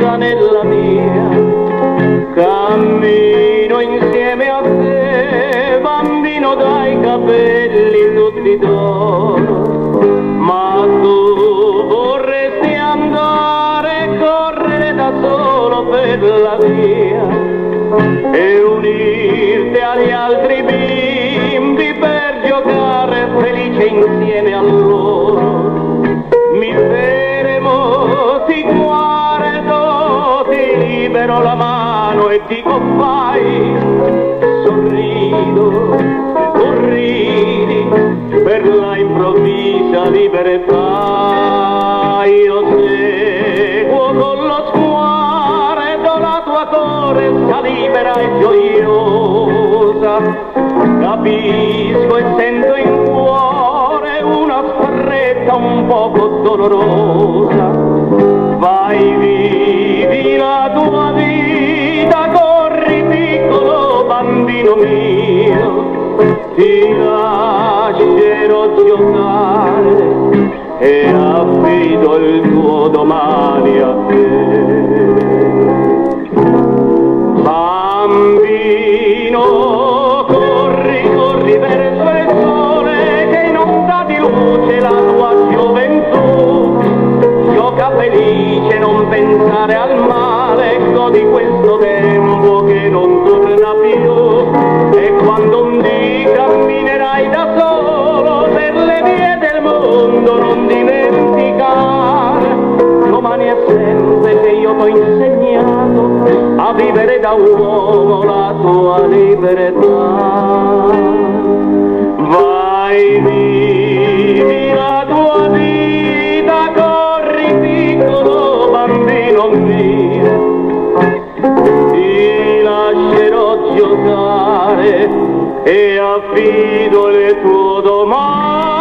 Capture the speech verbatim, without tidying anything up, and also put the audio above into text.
entra nella mia, cammino insieme a te, bambino dai capelli tutti d'oro, ma tu vorresti andare, correre da solo per la via e unirti agli altri bimbi per giocare felice insieme a loro. Mi fermo, ti guardo, ti libero la mano e dico fai, sorrido, sorridi per la improvvisa libertà. Io seguo con lo sguardo la tua corsa libera e gioiosa, capisco e sento in cuore una stretta un poco dolorosa. Vai, vivi la tua vita, corri piccolo bambino mio, ti lascerò giocare e affido il tuo domani a te. Bambino, corri, corri verso il sole che inonda di luce la tua gioventù. Gioca felice, non pensare al male, godi questo tempo che non torna più. E quando un dì camminerai da solo per le vie del mondo, non dimenticare, domani è sempre che io t'ho insegnato a vivere da uomo la tua libertà. Vai, vivi la tua vita, corri piccolo bambino mio, ti lascerò giocare e affido le tue domande